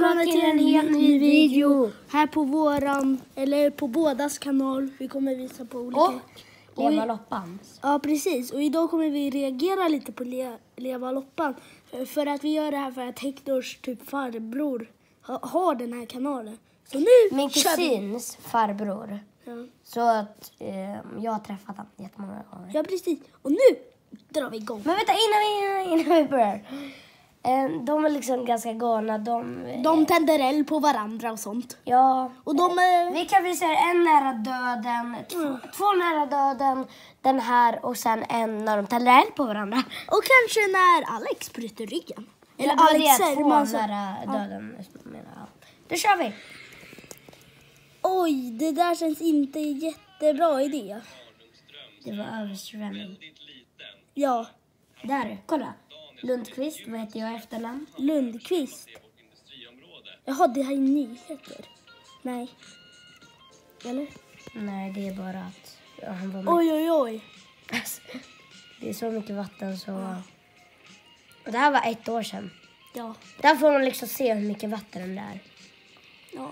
välkomna till en helt ny video. Här på våran, eller på bådas kanal. Vi kommer visa på olika. Och Leva Loppan. Ja, precis. Och idag kommer vi reagera lite på Leva Loppan. För att vi gör det här för att Hektors typ farbror har den här kanalen. Så nu min kusins farbror. Ja. Så att jag har träffat honom jättemånga gånger. Ja, precis. Och nu drar vi igång. Men vänta, innan vi börjar. De är liksom ganska galna. De tänder eld på varandra och sånt. Ja. Och de är... Vi kan visa en nära döden, två nära döden, den här och sen en när de tänder eld på varandra. Och kanske när Alex bryter ryggen. Eller ja, Alex är två nära döden. Ja. Då kör vi. Oj, det där känns inte jättebra idé. Det var översvämning. Ja. Där, kolla. Lundqvist, vad heter jag efternamn? Lundqvist. Jaha, det här är nyheter. Nej. Eller? Nej, det är bara att han var med. Oj. Alltså, det är så mycket vatten så... Och det här var 1 år sedan. Ja. Där får man liksom se hur mycket vatten det är. Ja.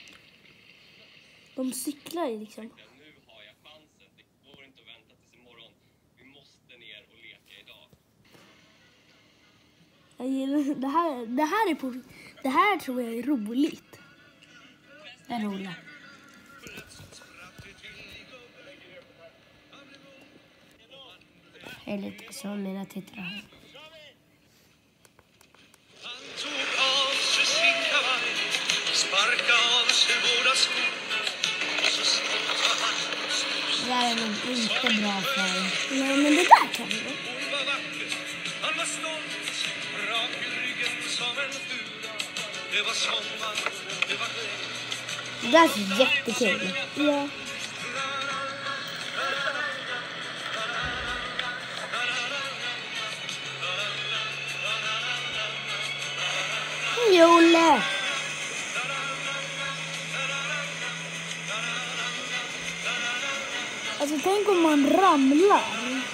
De cyklar ju liksom. Nu har jag chansen. Det går inte att vänta tills imorgon. Vi måste ner och leka idag. Jag gillar det här tror jag är roligt. Det är roligt. Det är lite som mina tittare. Han tog av sig sin kavaj, sparkade av sig båda skor och så spottade han och snus. Det här är nog inte bra för... Nej, men det där kan vi. Hon var vacker, han var stolt, rak i ryggen som en fura. Det var sommar, det var regn. Det där är jättekul. Ja. Jolle! Alltså tänk om man ramlar.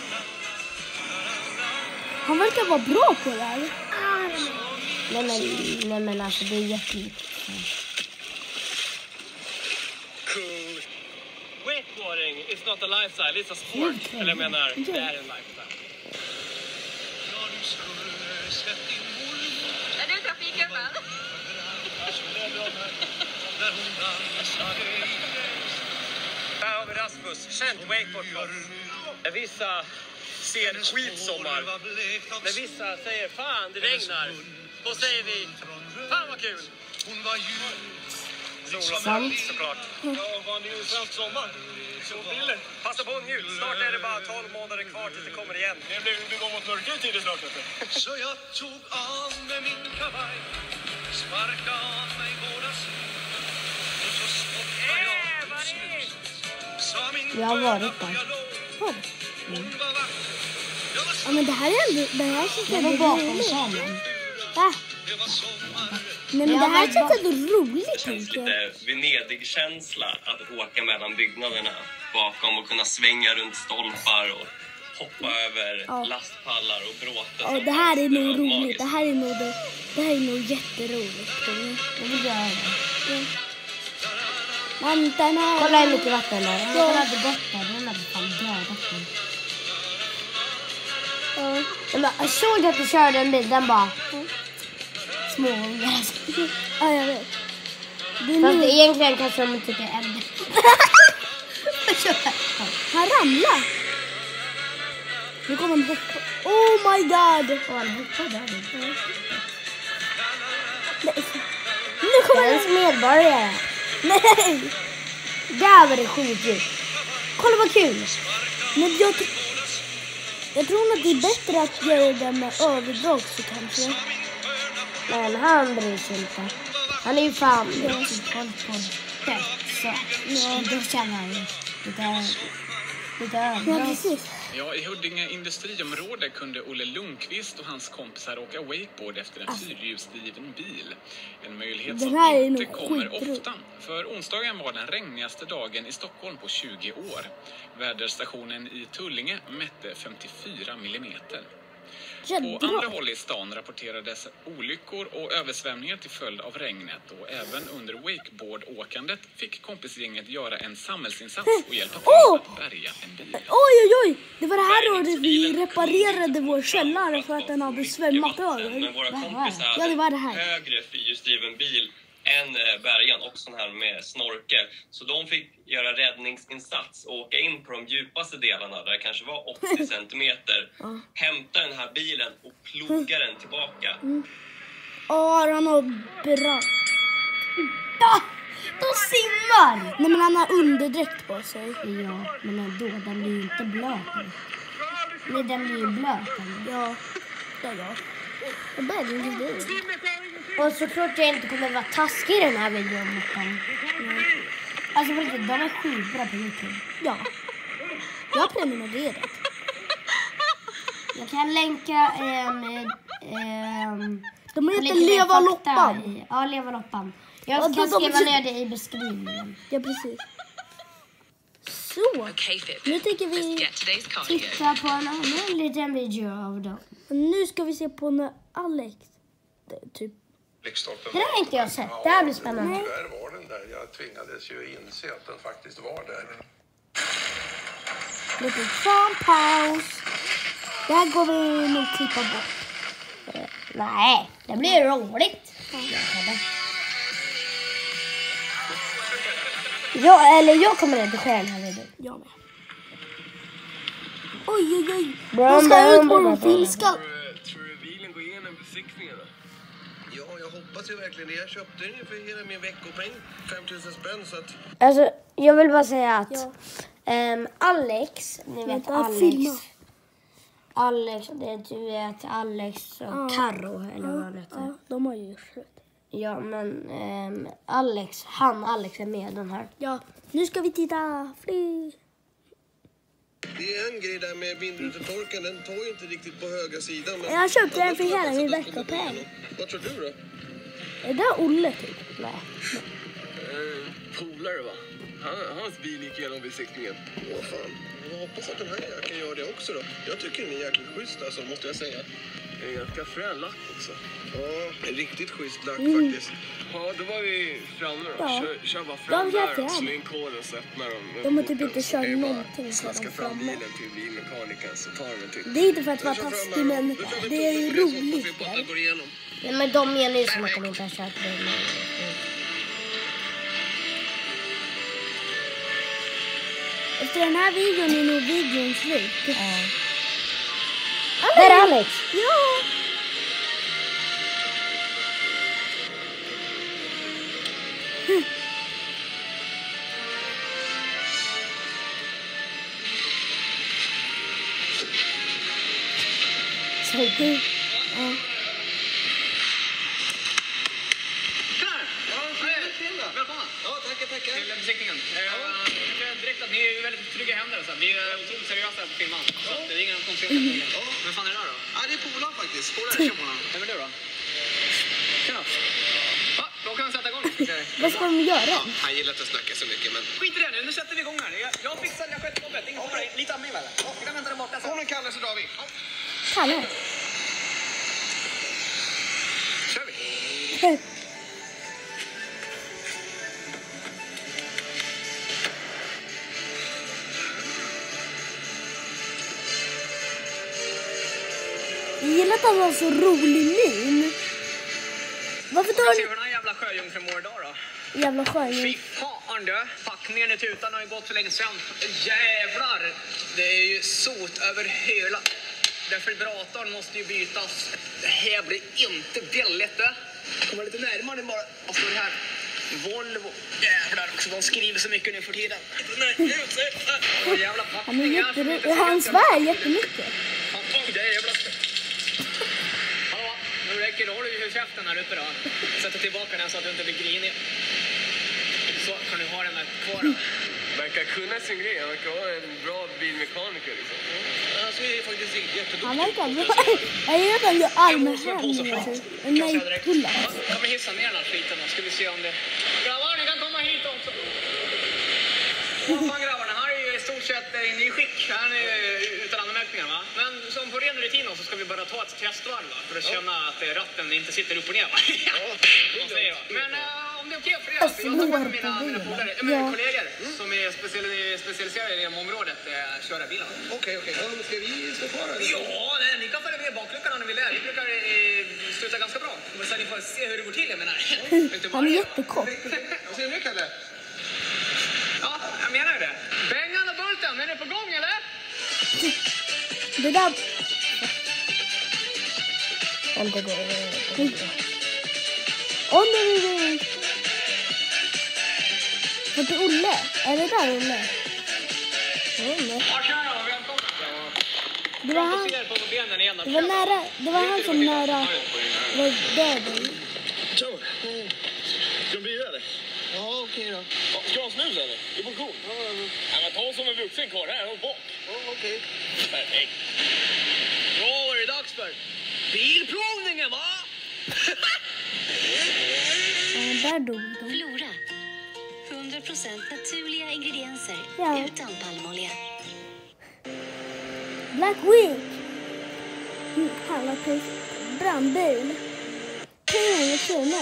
Han verkar vara bra på det här. Nej men alltså det är jättemycket. Cool. Wakeboarding is not a lifestyle, it's a sport. Eller jag menar, det är en lifestyle. Ja, du skulle sett din mormor Är du trafiken? när hon dansade i gräs. Här har vi Rasmus, känt wakeboardproffs. Vissa ser skitsommar. När vissa säger fan det regnar, då säger vi fan vad kul. Hon var jul. Sant. Såklart. Ja, vad är det svensk sommar? Solbriller. Passa på njut. Snart är det bara 12 månader kvar tills det kommer igen. Det går mot mörkare tider snart. Så jag tog av med min kavaj, sparkade av mig båda skor och så spottade jag ut snus. Sa min Jag har varit där. hon var vacker. Jag var Ja, men det här är ändå, det här känns Det ändå var bakom roligt. scenen. Va? det var sommar. Nej, men det här känns ändå roligt, Det känns tänker jag. lite Venedig-känsla att åka mellan byggnaderna bakom och kunna svänga runt stolpar och hoppa över lastpallar och bråte. Ja, det här är nog roligt. Det här är nog jätteroligt. Jag vill göra det. Mantarna. Kolla hur mycket vatten där. Om jag hade gått där, den hade fan dödat mig. Ja. Men jag såg att du körde en bil, den bara... Småungar. Ja, jag vet. Det är Fast nu. egentligen kanske de tycker eld. Han ramlar. Nu kommer han hoppa. Oh my god. Och han hoppade där. Nej. Nu kommer Svensk han. medborgare. Nej. Där var det skitkul. Kolla vad kul. Men jag tror att det är bättre att göra det med överdrag så kanske. Men han bryr sig inte. Han är ju fan riktigt koll på det. Så ja, då känner han ju lite Ja, överdrag. precis. Ja, i Huddinge industriområde kunde Olle Lundqvist och hans kompisar åka wakeboard efter en fyrhjulsdriven bil. En möjlighet Den som här är inte nog kommer skitrolig. ofta. För onsdagen var den regnigaste dagen i Stockholm på 20 år. Väderstationen i Tullinge mätte 54 millimeter. På andra håll i stan rapporterades olyckor och översvämningar till följd av regnet. Och även under wakeboardåkandet fick kompisgänget göra en samhällsinsats och hjälpa till att bärga en bil. Oj! Det var det här året vi reparerade vår källare för att den hade svämmat över. Men våra kompisar Ja, det var det här. hade högre fyrhjulsdriven bil än bärgaren och sån här med snorkel. Så de fick göra räddningsinsats och åka in på de djupaste delarna där det kanske var 80 centimeter. Hämta den här bilen och ploga den tillbaka. Han har bra. De simmar! Nej, men han har underdräkt på sig. Ja, men ändå, den blir ju inte blöt. Nej, den blir ju blöt. Ja, det är jag. Jag började inte det. Och såklart jag inte kommer vara taskig i den här videon. Alltså för riktigt, de är skitbra på YouTube. Ja. Jag har prenumererat. Jag kan länka De heter lite mer Leva fakta Loppan. i- Ja, Leva Loppan. Jag Ja, kan de- skriva ner det i beskrivningen. Ja, precis. Så. Okay, Fitbit. Nu tänker Let's vi get today's cardio. Titta på en annan liten video av dem. Nu ska vi se på när Alex typ. Lyktstolpen. Det där har inte jag sett. Det här blir spännande. Där var den där. Jag tvingades ju inse att den faktiskt var där. Lite paus. Det här går vi nog klippa bort. Nej, det blir roligt. Jag kommer redigera den här videon. Jag med. Oj. Bra, Jag ska bra, ut på bra, en bra. finska. Tror du bilen går igenom besiktningen då? Ja, jag hoppas ju verkligen det. Jag köpte den ju för hela min veckopeng. 5000 spänn så att... Alltså, jag vill bara säga att Ja. Alex, ni vet Vänta, Alex. filma. Alex, du vet Alex och Karo eller vad han heter. Ja, de har ju slut. Ja, men Alex är med den här. Ja, nu ska vi titta. Fly. Det är en grej där med vindrutetorkaren. Den tar ju inte riktigt på höga sidan. Men Jag köpte den för annars hela tror jag min att den kommer gå veckopeng. igenom. Vad tror du då? Är det Olle typ? Nej. Polare va? Hans bil gick igenom besiktningen. Åh fan. Jag hoppas att den här kan göra det också då. Jag tycker den är jäkligt schysst alltså, måste jag säga. Det är ganska frän lack också. Ja, en riktigt schysst lack faktiskt. Ja, då var vi framme då. Ja. Kör bara De fram är där, jättefräna. slå in koden så öppnar de. De har typ inte kört Det är bara någonting så Snaska de fram framme. bilen till bilmekanikern så tar de en titt. Det är inte för att vara taskig, men det är ju roligt. Den går igenom. Nej, men de menar ju som att de inte har kört bil. Efter den här videon är nog videon slut. Där är Alex. Ja! Ja. Välkomna! Ja, tackar. Till besiktningen. Direkt att ni är väldigt trygga händer. Så. Vi är otroligt seriösa på filmen. Så det är inga konstigheter. Vem fan är det där då? Ja, det är Polan faktiskt. Polan. Vem är du då? Tjena. Va? Då kan vi sätta igång. Vad ska de göra? Han gillar inte att snacka så mycket, men... Skit i det nu. Nu sätter vi igång här. Jag fixar, jag sköter jobbet. Ingen fara. Lita av mig väl? Vi kan vänta där borta. Hon och Kalle så drar vi. Ja, Kalle. Kör vi. Jag gillar att han har så rolig min. Varför tar Se han hur den här jävla sjöjungfrun mår idag då. jävla skön? Fy fan du! Packningen i tutan har ju gått för länge sedan. Jävlar! Det är ju sot över hela... Defibrillatorn måste ju bytas. Det här blir inte billigt det. Kommer lite närmare bara. Vad står det här? Volvo. Jävlar också, de skriver så mycket nu för tiden. Jävla Han är packningar. jätterolig. Och han svär jättemycket. Jävlar. Hallå, nu räcker det. Håll ju käften här uppe då. Sätter tillbaka den så att du inte blir grinig. Så kan du ha den här kvar då. Verkar kunna sin grej. Han verkar vara en bra bilmekaniker liksom. Alltså, det är faktiskt jätteduktig. Han verkar bra. Jag gillar att han gör armhävningar. Nej, pulla. Kan vi hissa ner den här skiten då? Ska vi se om det... Grabbar, ni kan komma hit också. Vad fan grabbarna, här är ju i stort stort sett inne i skick här utan anmärkningar, va? Men som på ren rutin så ska vi bara ta ett testvarv, va? För att känna att ratten inte sitter upp och ner, va? Men om det är okej för er, jag tar med mina kollegor som är specialiserade i området köra bilen. Okej. Ska vi stå kvar? Ja, ni kan följa med bakluckan om ni vill. Vi brukar sluta ganska bra. Så ni får se hur det går till, jag menar. Han är jättekort. Vad säger du, Kalle? Ja, jag menar det. Bengan och Bulten, är ni på gång, eller? Det där... Inte går. Om det är... Vart är Olle? Är det där Olle? Ja, tjena, välkomna. Det var han... Det var nära... Det var han som nära... var död. Tja. Ska vi vidare? Ja, okej då. Ska du ha snus eller? I portion? Ja, men ta som en vuxen kvar här och bak. Ja, okej. Perfekt. Bra, vad är det dags för? Bilprovningen, va? Där dog de. Flora. 100% naturliga ingredienser Ja. utan palmolja. Black Week. Han har på brandbil. Pengar och kronor.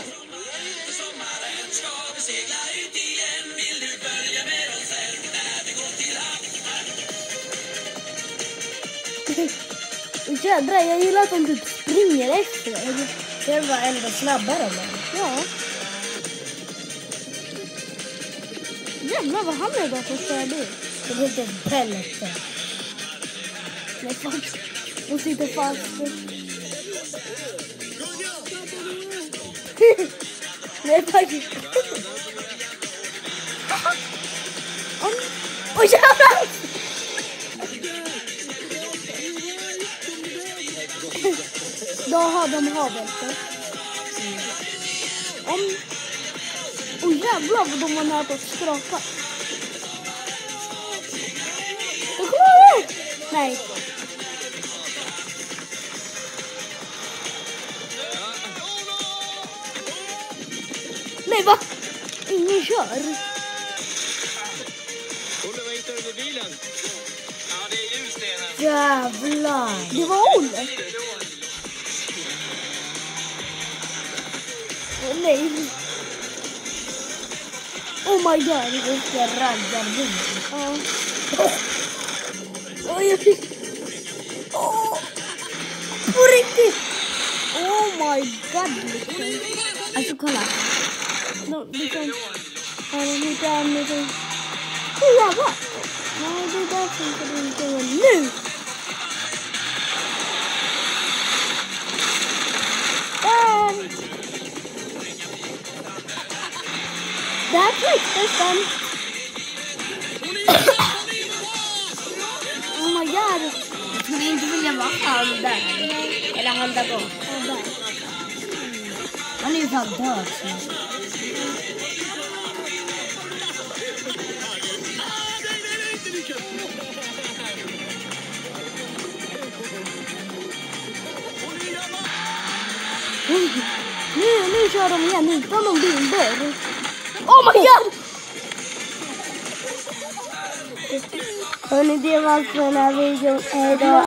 Jädrar, jag gillar att de typ springer efter dig. Det var ändå snabbare men. Ja. Jävlar vad han är där på städbil. Det är inte pellet. Nej, fan. De sitter fast. Nej, faktiskt. Åh, jävlar! Då har de havbältet. Åh, jävlar vad de var nära på att skrapa. Då kommer det! Nej. Nej, va? Ingen kör. Olle, vad hittar du på bilen? Ja, det är ljusstenen. Jävlar. Det var Olle. Nej. Oh my god. Det ska ragga bil. Ja. Oj, jag fick... Åh! På riktigt! Oh my god. Alltså, kolla. Du kan... Här är lite annat. Åh, jävlar! Nej, det där funkar inte. Nu! Där trycktes den. Oh my god. Jag skulle inte vilja vara han där. Eller han där bort. Han är ju fan död. Nu kör de igen utan någon bilder. Oh my god! Hörni, det var för den här videon. Hejdå.